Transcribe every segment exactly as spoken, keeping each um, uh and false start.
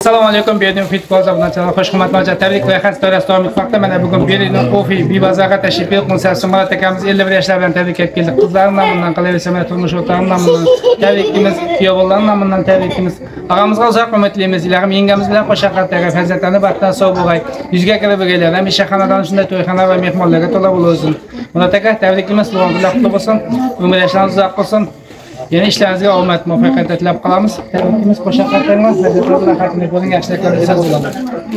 Assalomu alaykum, Berdiyev futbol obunachilar, xush qimmatli tabrik va xastalar davomli vaqtda mana bugun Berdiyev Ofi Bibazaga tashrif buyurgan Samara akamiz elli bir yoshlar bilan tabriklab keldik. Qizlarning nomidan qilaversa, turmush o'rtog'ining nomidan tabrikimiz, kuyovlarning nomidan tabrikimiz. Og'amizga uzoq umid tilaymiz. Ilohim yengamiz bilan qo'sha qattiga farzandlarni baxtdan sog' bo'lg'ay. Yuzga kirib o'gaylar, hamisha xonadon shunday to'yxona va mehmonlarga to'la bo'lsin. Bunataga tabrikimiz qutlug' bo'lsin. Umr yoshlaringiz uzoq bo'lsin. Yeni ishlaringizga omad, muvaffaqiyat tilab qolamiz. Tabrikimiz qo'sha qattiqmi? Hazratlar xatini bo'ling, yaxshiliklar so'z bo'ladi.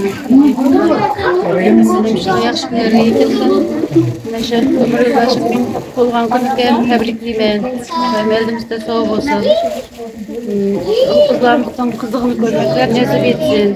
Yaxshi kunlarga yetkazgan nasha umr yo'ldoshim bo'lgan kunga tabriklayman. Meldimizda sog' bo'lsin. Qizlarimizning qizig'ini ko'rmaklar nasib etsin.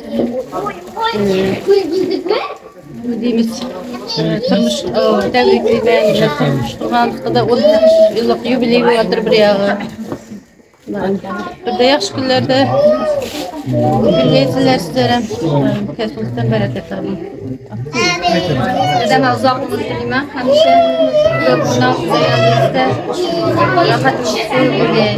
Deymiz, turmush tabriklayman. Turmush qurganlikda o'ttiz yillik yubiley bo'ladir bir yog'i. Birda yaxshi kunlarda birgaysizlar sizlarham kasbingizdan barakat toping. Dadam uzoq umr tilayman. Hamisha gunoh qilganingizda rohatingiz bo'lgay.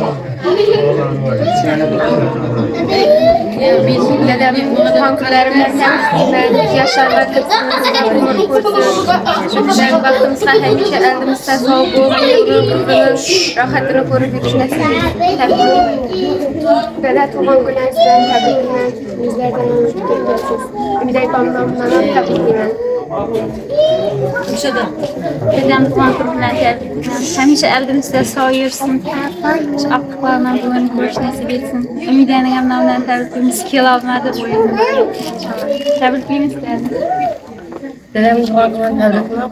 Biz dadamning xonqalarimdan tanishdik, yasharlar umr ko'rsin. Shunday vaqtimizga hamisha oldimizda sog' bo'lib, rohatini ko'rib yurish nasib etsin. Dada tug'ilgan kuningizdan tabriklayman. Bizlardan o'tib Umiday tomonidan tabriklayman. Shunda dadam tug'ilgan kun bilan tabriklayman. Hamisha oldimizda sog' yursin. Aqqo'man bilan ko'rish nasib etsin. Umidaning ham nomidan tabriklaymiz. Kelolmadi o'yin. Tabriklaymiz. Dadam tug'ilgan kun tabriklayman.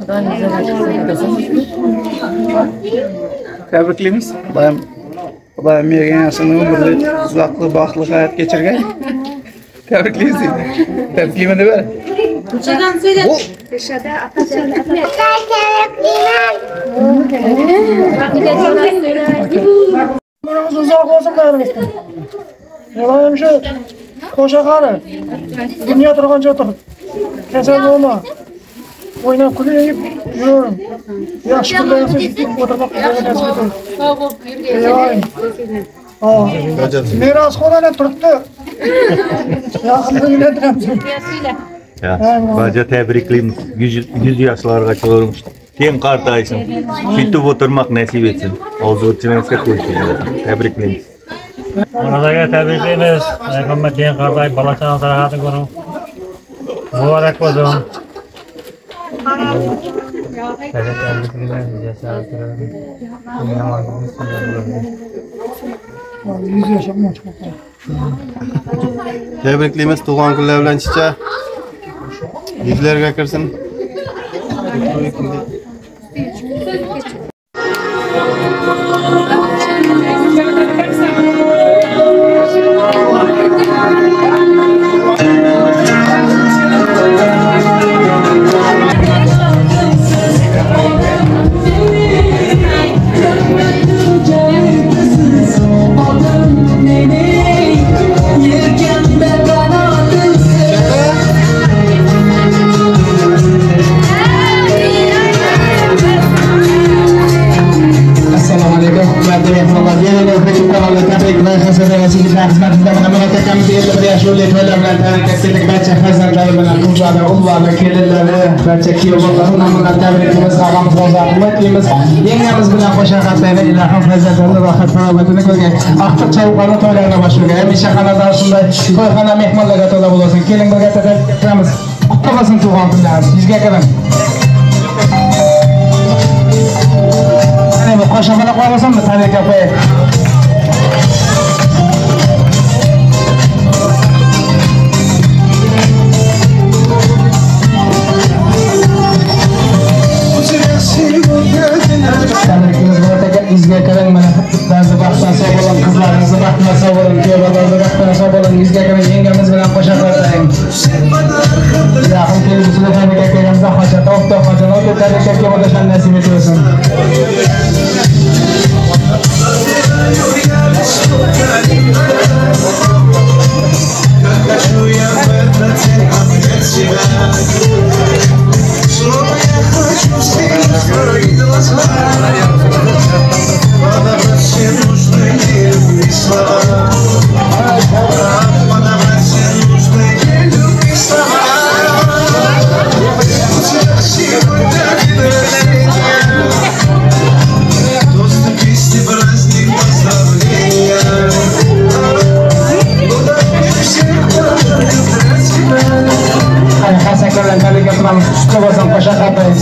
Xudo Tabriklaymiz. Xudoyim Xudoyim bergan yaxshini umrli, uzoqli, baxtli hayot kechirgay. Tabriklaymiz. Tabriklayman deb ber. Qo'shadan söyle. Dışarıda atacağım. Tabriklayman. Umrimiz uzoq bo'lsin barimizdan. Ilohim shu qo'sha qari. Dunyo turgancha o'tir. Kasal bo'lma. O'ynab kulib yur. Yaxshi kunlarga yetib o'tirmoq nasib etsin. Sog' bo'lib yurgay. Oh. Merosxonada turibdi. Yaqinda uylantiramiz. Ya, baca tebriklaymiz. yüz yaşlarga chiqarib, teng qartaysın. Yetib o'tirmoq nasib etsin. Hozir o'tchimizga qo'yishimiz. Tebriklaymiz. Onalarga tabriklaymiz. Payg'ambar teng qartay, balachani sarohatini ko'ring. Muborak bo'lsin. Tebriklaymiz tug'ilgan kunlar bilan chicha. Yuzlarga kirsin. Yengamiz bilan qo'sha qattiqga ilohim farzandlarni rohat farobatini ko'rgay. Aqtiq chayqalni to'ylarga boshlaydi. Hamisha xonadon shunday to'yxona mehmonlarga to'la bo'lsin. Keling birga tabriklaymiz. Qutlug' bo'lsin tug'ilgan kunlaringiz. Yuzga kiring. Ana bu qo'sha qila qo'ymasanmi? Tabrikga qo'ying. Yuzga kiring, mana ba'zi baxtdan sog' bo'ling, qizlaringizni baxtdan sog' bo'ling, kuyovlarni baxtdan sog' bo'ling. Yuzga kiring, yengamiz bilan qo'sha qilib. Yaqin kelgusida tabriklar kelganimizda hojat, oftob hojat, o'tib tabriklar kelib nasib etsin. Подобрать все нужные sunamiz. Qutlug bo'lsin, qo'sha qataymiz.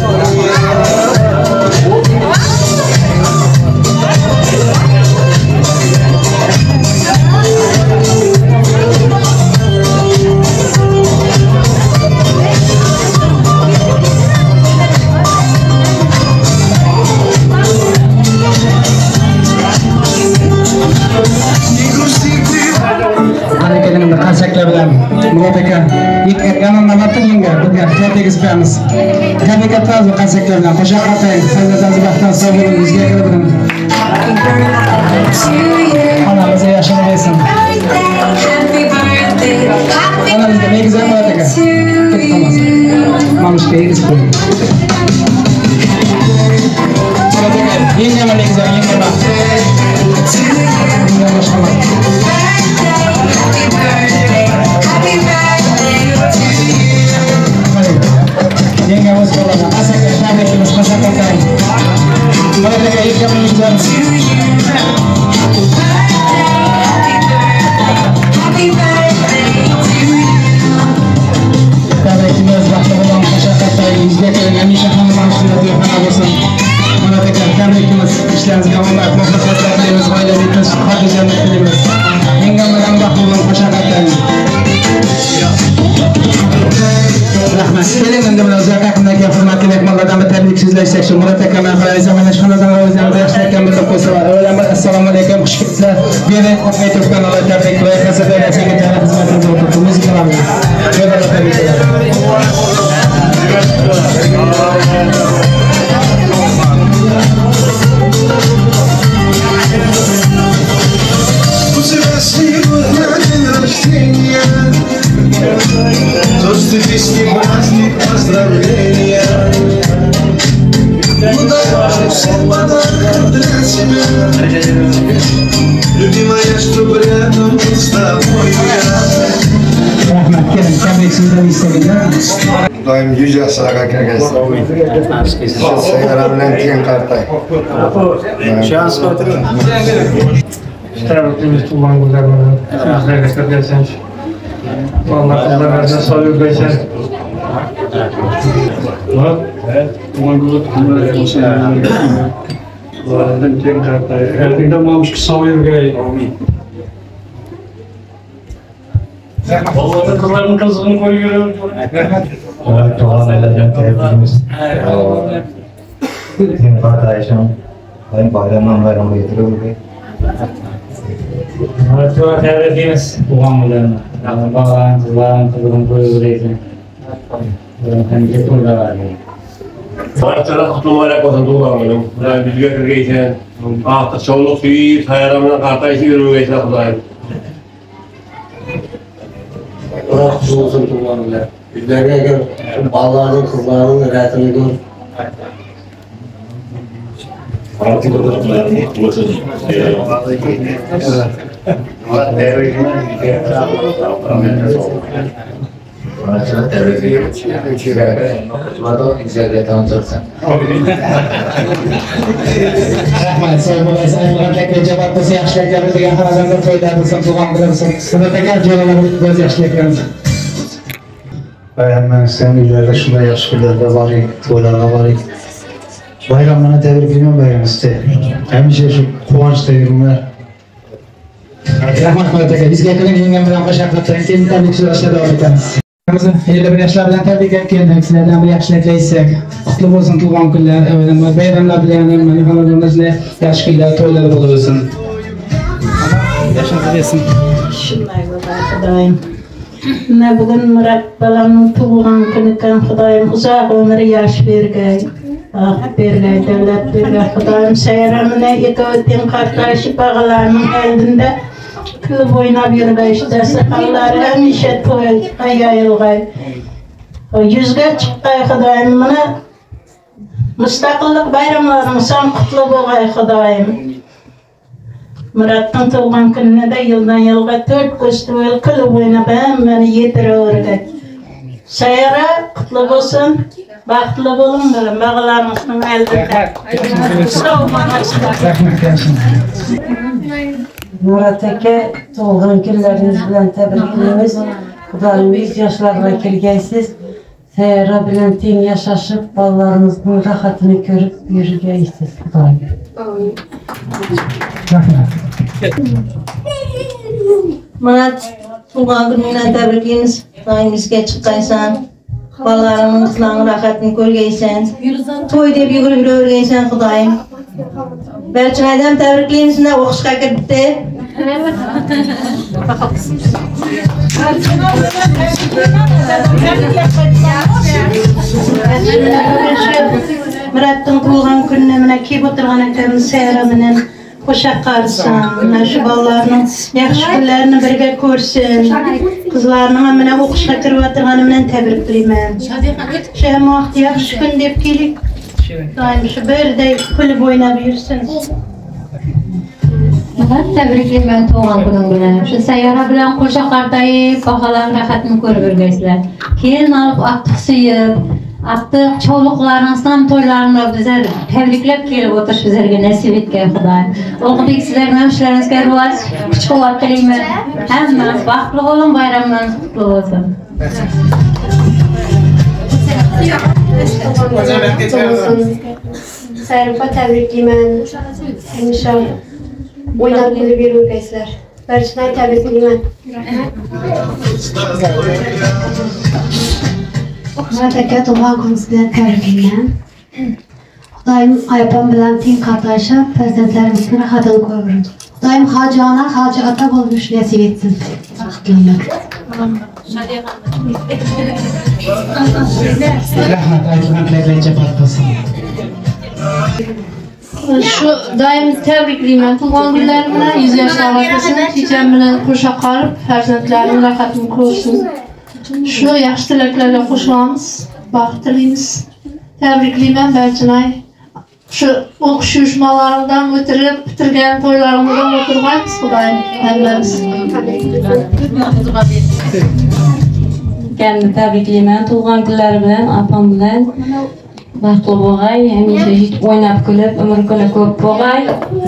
Qarsaklar bilan Murat aka yana navbatda yenga bizga strategik qilamiz. Tabriklaymiz qarsaklar bilan. Qo'sha qataying. Sizlarga vaqtdan sog' bo'ling, bizga kirib onamizga yaxshilik bersin. Onamizga negizan Murat aka. Ketib qolmasin. Mamushga egiz qo'ying. Murat aka, yenga mana negizan, yenga bak. Yenga boshqa. Yengamiz bo'ladi. Asaka tabriklaymiz, qo'sha qataying. Murat aka ilk gamingizni tabriklaymiz, vaqti bilan qo'sha qataying. Bizga keling, hamisha hamma mashg'ulotlar to'yxona bo'lsin. Murat aka tabriklaymiz, ishlaringizga omad, muvaffaqiyatlar tilaymiz, oilangiz tinch, xotirjamlik tilaymiz. Yengam bilan vaqti bilan qo'sha qataying. Rahmat. Keling endi bilan uzoq yaqindagi hurmatli mehmonlardan bir tabrik so'zlashsak shu Murat aka bilan qaraysan mana shu xonadon o'zimizda yaxshilikdan bilib qo'ysalar. Avvalambor assalomu alaykum, xush kelibsizlar. Beri o'tmaytib kanalga tabrik va kasablarga ta'rif xizmatingizni o'tib muzika bilan. Beri tabriklar. Тосты, песни, праздник, поздравления. Все подарки для тебя, любимая, чтоб рядом был с тобой я. Rahmat, keling, tabrik so'zlarni istaganlar. Doim yuz yoshlarga kirgaysiz. Sevara bilan teng qartay. Shans qo'tiring. Tabriklaymiz tug'ilgan kunlar bilan. Sizlarga kirgaysiz. Allah qizlarga sog'lik bersin. Va tug'ilgan kunlar bo'lsin. Ulardan teng qartay. Ertaga mamushga sog'lik bergay. Amin. Allah'ın kızlarının kızını koyuyorum. Evet, doğan ailelerden tebrikimiz. Bizim kardeşim, benim bayramdan bayrama getiriyor. Evet, çok tebrikimiz doğan ailelerine. Bağlan, kızların kızını koyuyoruz. Hem de burada var. Sanatçılar kutlumayla kosan doğan benim. Ben bilgiye kirgeysen, artık çoğunluk suyu, sayarımına kartayışı yürüyüşüne kudayım. Bırak olsun kullanırlar. Bizlerine gör, balların, kızların rətini gör. Artık o da bulursun. Sanatçılar tebrik ediyorum. Kutmadan güzelce tanıtırsın. Rahmat, sog' bo'lasiz. Murat aka javob bo'lsa yaxshiliklar degan xonadonda to'ylar bo'lsin, tug'an bo'lsin. Murat aka jo'ralarni o'z yaxshiliklarimiz. Bayramdan sen ileride şunda yaş günlerde varik, toylarda varik. Bayramına tebrikliyorum bayramımızda. Hemşe şu kuvvanç devrimler. Rahmat Murat aka, bizga keling, yengam bilan qo'sha qataying. Keyin tabrik so'rashga davom etamiz. elli bir yoshlar bilan tabriklab keldik. Sizlardan bir yaxshilik tilaysak. Qutlu bo'lsin tug'an kunlar, avvalambor bayramlar bilan mana xonadonimizda yaxshi kunlar, to'ylar bo'lib o'tsin. Yaxshi bo'lsin. Shunday bo'ladi, Xudoyim. Ne bugün Murat balamın tuğulan günüken Xudoyim uzak ömrü yaş bergey. Ah bergey, devlet bergey. Xudoyim seyramına iki ötün kardeşi bağlarının elinde kılıp oynab yürgey. İşte sıkalları hemişe toy ayayılgay. Yüzge çıkkay Xudoyim bana müstakillik bayramlarını sen kutlu bolgay Xudoyim. Murat'ın tuğulan gününe de yıldan yılga dört göstüvel kılıp oynab beni yedirevergey. Sayara kutlu olsun, baxtlı olun dedim, bağlarınızın elinde. Sağ olun. Murat aka, tuğulgan günleriniz bilen tebriklerimiz. Xudoyim yüz yaşlarına kirgeysiz. Sayara bilen teng yaşaşıp balalarımızın rahatını görüp yürüyeceğiz. Murat, tuğan gününe tebrikimiz. Daimizge çıkaysan, balalarımın kızlarının rahatını görgeysen, toy deyip yugurub örgeysen Xudayım. Belçin adam tebrikliyimiz ne oxuşqa kirdi. Murat'ın tuğan gününe mine kiyip oturgan ekemiz Sayara menen hoşa qarsan, şu balalarının yaxşı günlerini birge görsün, kızlarının mine oxuşqa kirip oturganı menen tebrikliymen. Şu hem vaqt yaxşı gün deyip kelip, daim şu birde kulüp oynap yürüsün. Tebriklayman tuğan günün bilen. Şu Sayara bilen qo'shaqardayib, baqalarning rahatini ko'rib yurgaysizlar. Keyin olib aqtiq suyib, aqtiq cho'luqlaringizdan to'ylarini bizlar tabriklab kelib o'tirish bizlarga nasib etgan Xudoyim. O'qibek sizlarning ham ishlaringizga rivoj, kuch-quvvat tilayman. Hammamiz baxtli bo'lin, bayramlarimiz qutlug' bo'lsin. Sayarpa tebriklayman. İnşallah oynab kelib yurgaysizlar. Barchani tabriklayman. Murat aka tuğan gününüz bilen tebriklayman. Xudayım ayapam bilen teng qatnaşıp farzandlarimizning rahatini ko'rib. Xudayım hacı ana, hacı ata bo'lmuş nasib etsin. Baxtlilar. Rahmat aytgan tilaklarga barqasin. Şu daim tebriklayman. Tuğan günleri bilen yüz yaşlar ortasın. Hicam bilen qo'sha qarib, farzandlarimning rahatini ko'rsin. Şu yaxshi tilaklarga qo'shilamiz, baxt tilaymiz. Tebriklayman Barchinay. Şu o'qish uyushmalaridan o'tirib, bitirgan to'ylarimizdan o'tirmaymiz Xudoyim hammamiz. Kendimi tebriklayman. Tuğan günleri bilen, apam bilen baxtli bo'lg'ay, hamisha yit o'ynab kulib, umr kuni ko'p bo'lg'ay.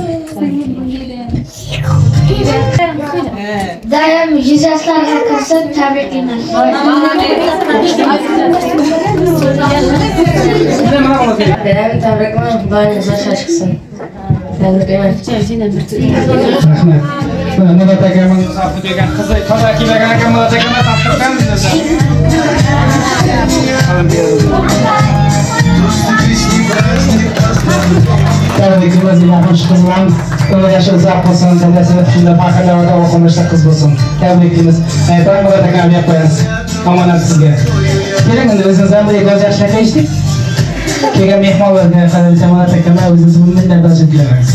Daim yüz yaşlarga kirsa tebriklayman. Daim tebriklayman. Xudoyim yaxshi chiqsin. Tebriklayman. Rahmat. Murat akaning Safu degan qizi toza kiygan akam Murat akamga topshirganmiz o'zi. Tebrikimiz yaxshi qiz bilan umr yoshi uzoq bo'lsin, dadasi shunda faxrlanadi, o'qimishli qiz bo'lsin. Tebrikimiz. Aytgan Murat akam deb qo'yamiz. Omonat sizga. Keling endi o'zingiz ham bir go'zal shakayishdik. Kelgan mehmonlarga qaraycha Murat akam o'zingiz bundan dardajib beramiz.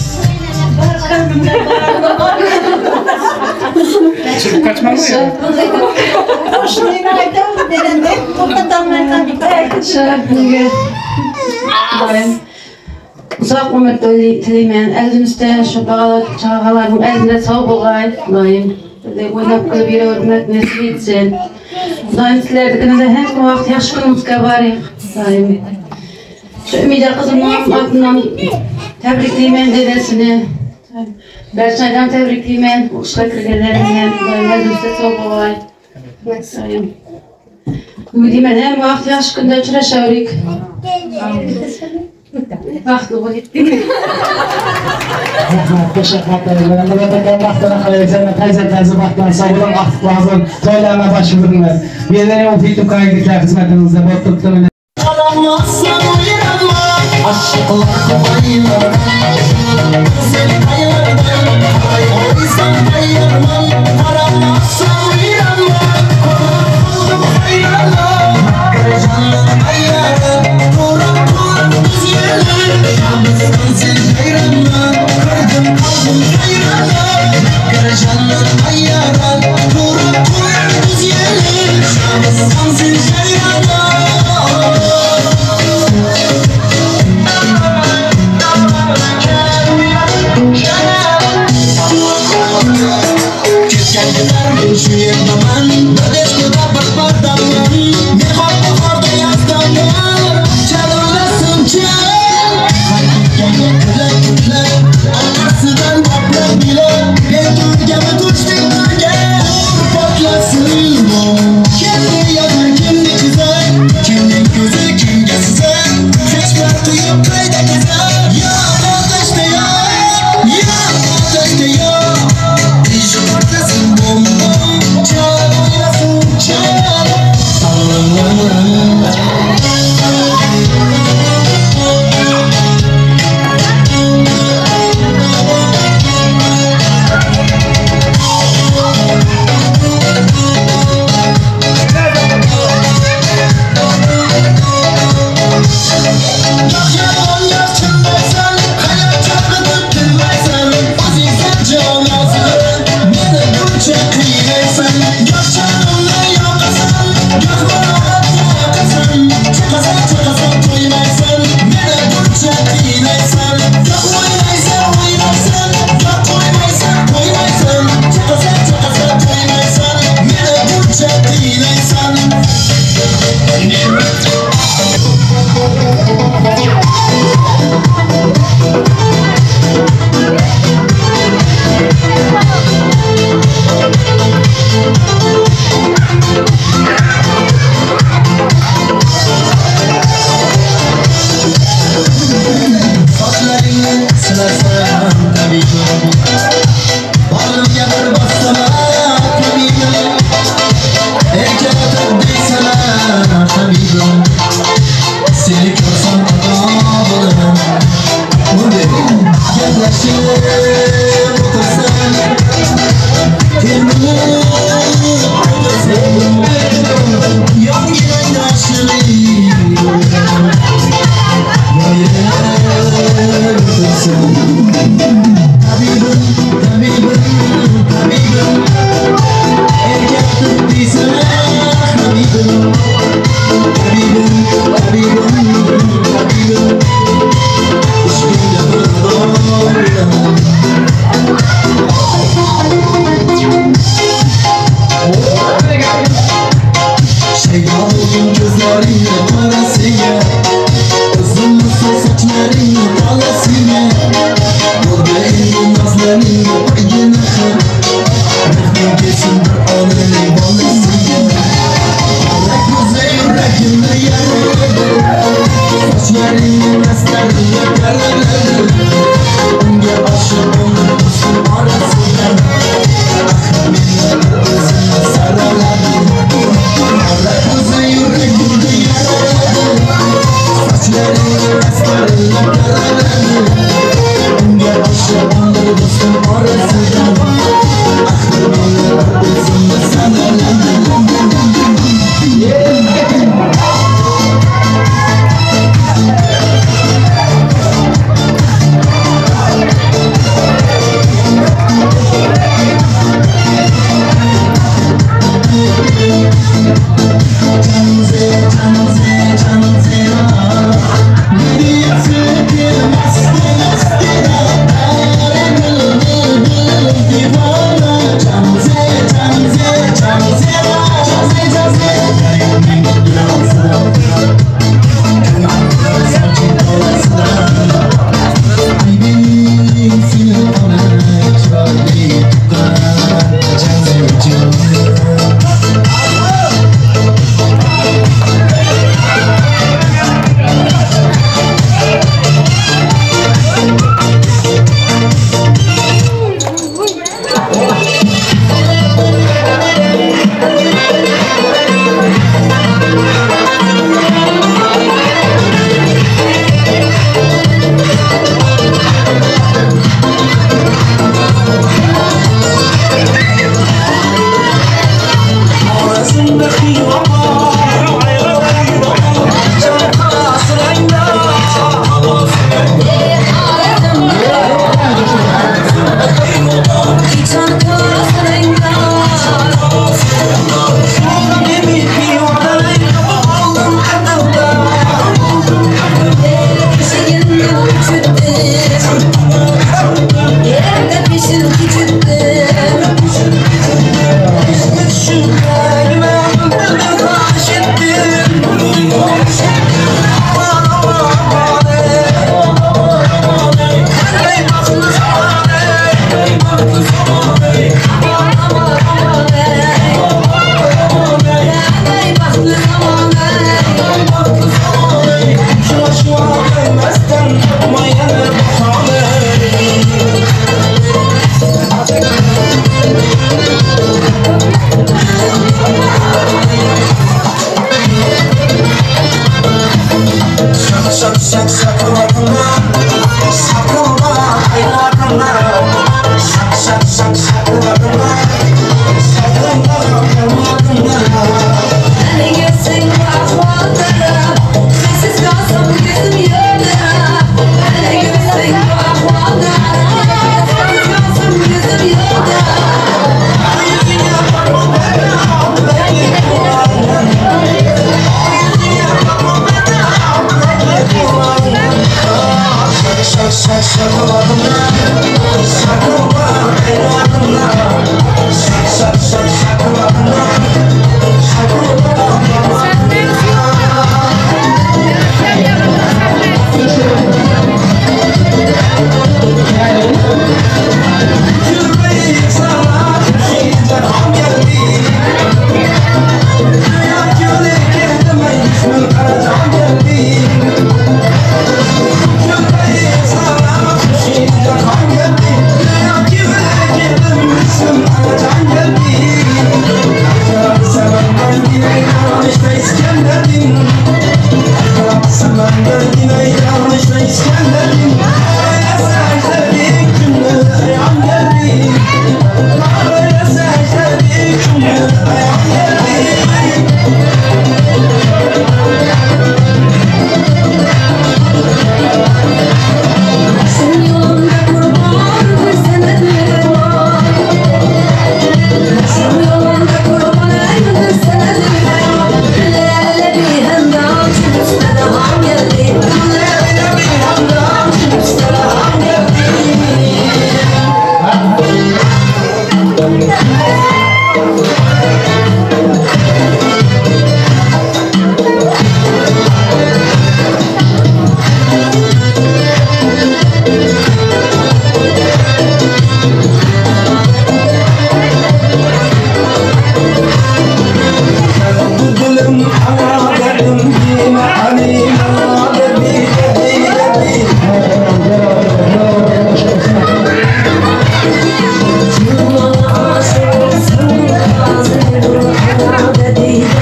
Çıkıp kaçmam mı ya? Hoşlayın aydım dedende, toplatanlardan bir Şerefliga. Uzaq umr tilayman. Elimizde şu çağalarning elinde sog' bo'lg'ay. Doim o'ynab kulib yuravermak nasib etsin. Doim sizlarnikida hamma vaqt yaxshi kunimizga boring. Doim shu Umida qizimning atidan tabriklayman dedasini. Barchadan tabriklayman. O'qishga kirganlaringga doim elimizde sog' bo'lg'ay. Doim Umidiman ham vaqt yaxshi kunda uchrashavrik. Baxtli bo'ling. Rahmat, teşekkür ederim. Murat akam vaqtini qalaysan, tayza-tayza vaqtdan sog'lom vaqt lazım. To'ylarga boshlaymiz. Bizning o YouTube kanalidagi xizmatimizda bor turibdi. Aşıklar bayılır, güzel bayılır, o yüzden bayılmam, aramazsam uyanmam, korkuldum hayranım, canım ayarım, duran duran düzyelim, şahısın sen hayranım, kırdım kaldım hayranım, canım ayarım, duran duran düzyelim, şahısın sen hayranım. Şu Habibim seni görsem adamım yaklaşıp otursan kendini otursan yan gelen yaşlıyım hayır otursan Habibim, Habibim, Habibim erkek tuttuysa Habibim Habibim, Habibim, Habibim Üstünde bırakıyorum Şeytanın gözlerine parasıya Uzun saçlarına dalasıya Buradayım nazlarına payına Rahmi geçsin bir anını balasıya Alak bize yüreğimde yaralı Saçlarını meslerine karalı Önce aşık olur dostum arasında Ahminler özüne sarılalı Alak bize yüreğimde yaralı Saçlarını meslerine karalı Önce aşık olur dostum arasında Ahminler özüne sarılalı Yeah! Shoot,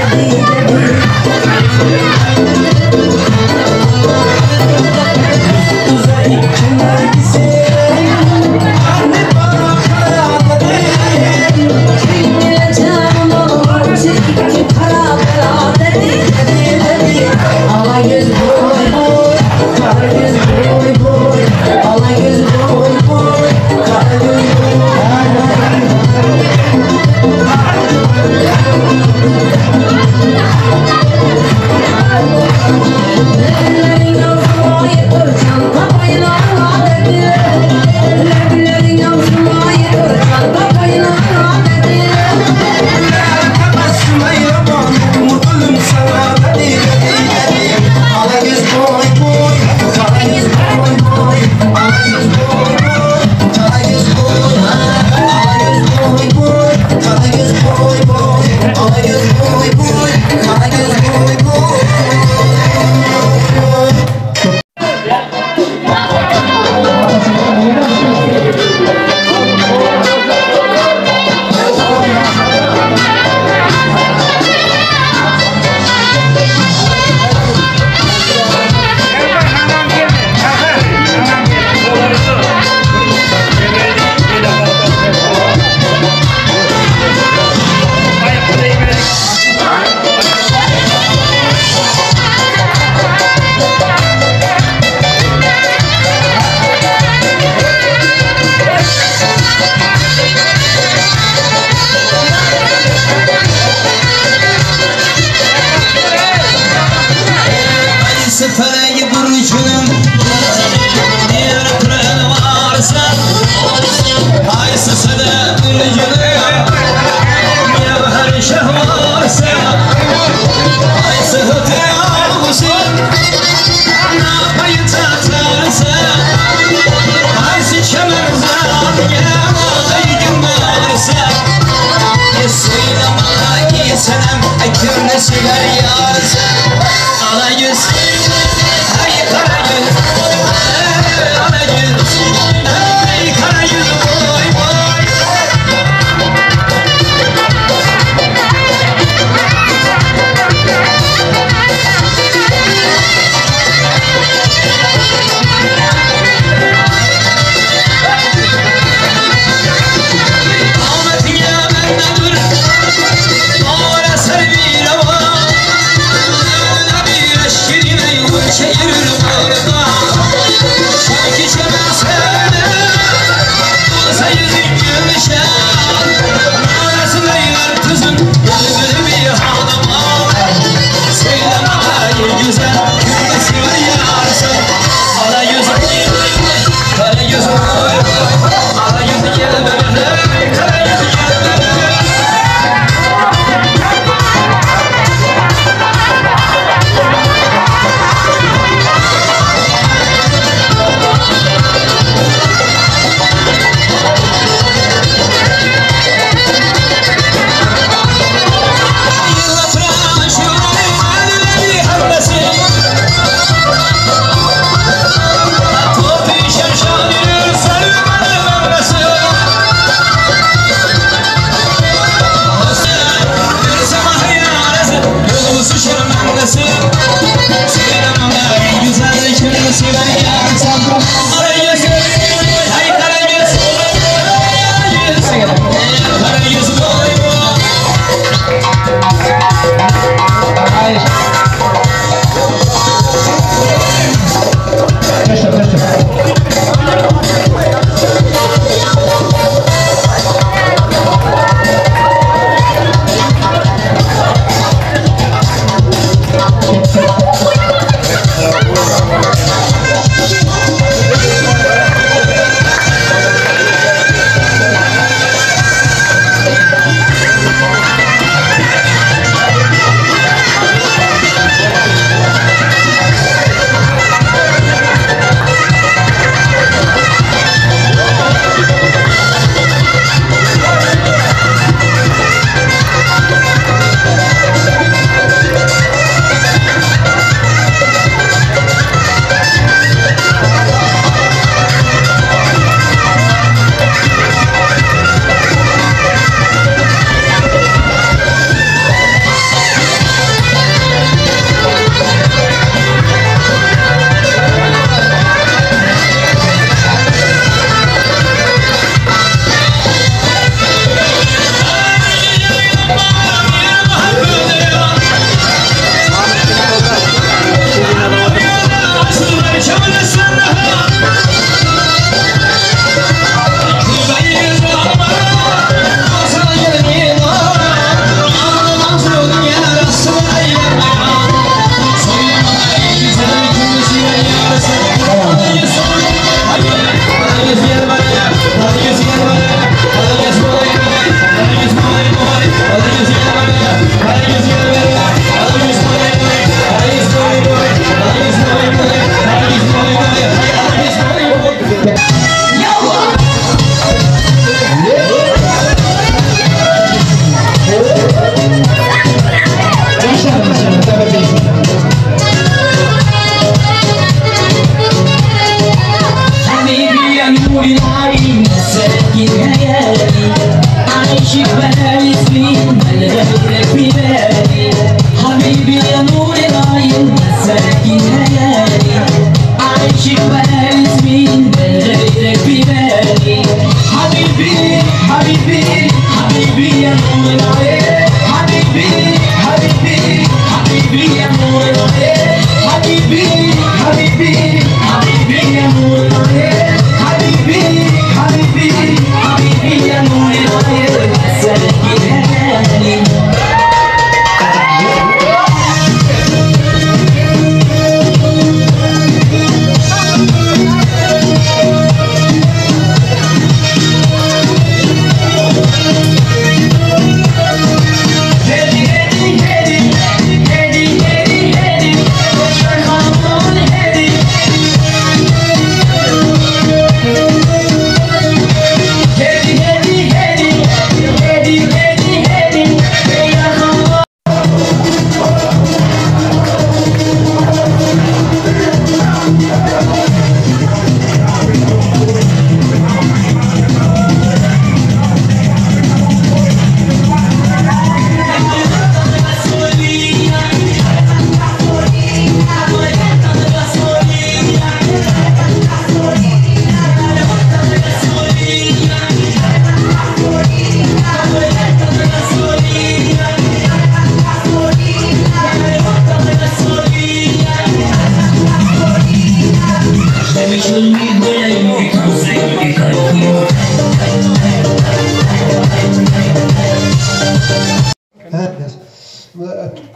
Şehir var da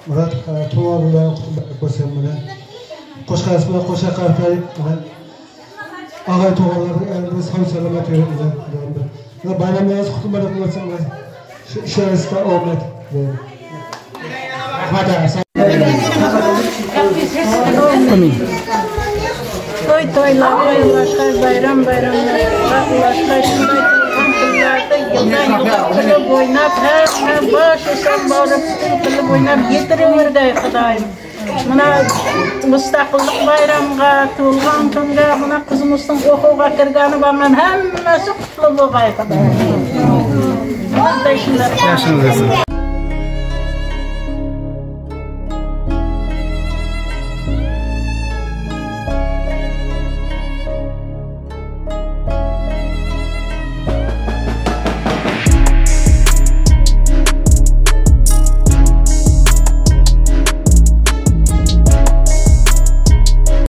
Murat tuğalarından koşan bana. Koşkasına koşa kartayıp bana. Ağay tuğaları elinde sağ selamet verin. Ve bayramlarınız kutlu bayram olsun. İşinizde olmak. Toy toylar, toylaşlar, bayram bayramlar, başlar, şunday kıllarda yıldan yıla kılıp oynap, her baş esan bağırıp kılıp oynap getirivergay Xudayım. Mına müstakillik bayramga, tuğulgan tunga, mına kızımızın okuğa kirgani barman hemmesi kutlu bolgay Xudayım. Yaşınız olsun.